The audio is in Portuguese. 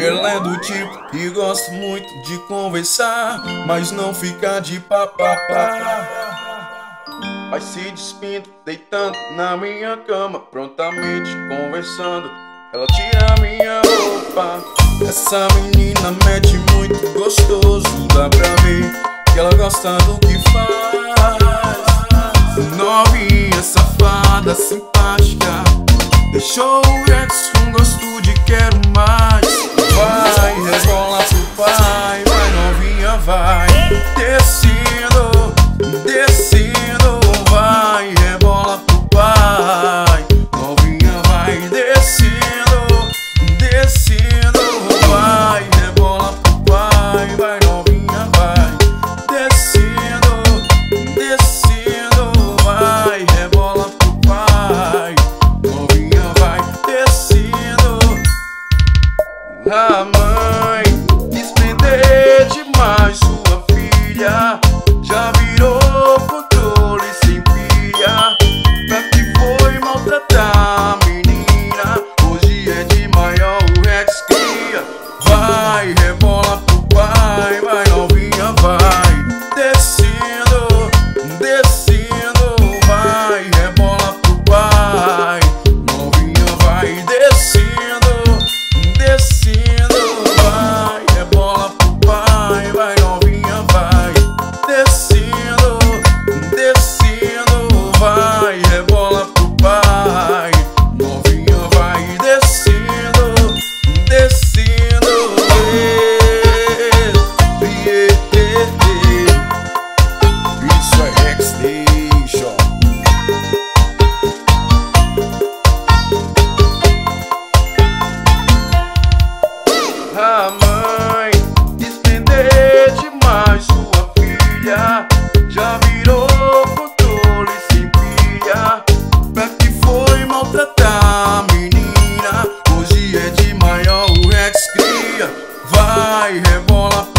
Ela é do tipo que gosta muito de conversar, mas não fica de papapá. Vai se despindo, deitando na minha cama, prontamente conversando. Ela tira minha roupa. Essa menina mete muito gostoso, dá pra ver que ela gosta do que faz. Novinha, safada, simpática, deixou o ex com gosto de quero mais. Vai, rebola pro pai, vai novinha, vai descendo, descendo, vai, rebola pro pai. Novinha vai descendo, descendo, vai, rebola pro pai, vai novinha, vai descendo, descendo, vai, rebola pro pai. Novinha vai descendo. A mãe quis prender demais sua filha, já virou controle sem pilha. Pra que foi maltratar a menina, hoje é de maior o ex cria. Vai, rebola pro pai, vai novinha, vai descendo, descendo, vai, rebola pro pai. Novinha vai descendo, descendo, vai, rebola pro pai, vai novinha, vai descendo, descendo, vai, rebola pro pai. Novinha vai descendo, descendo. Isso é X-Station. A mãe quis prender demais sua filha, já virou controle sem pilha. Pra que foi maltratar a menina, hoje é de maior o ex cria. Vai, rebola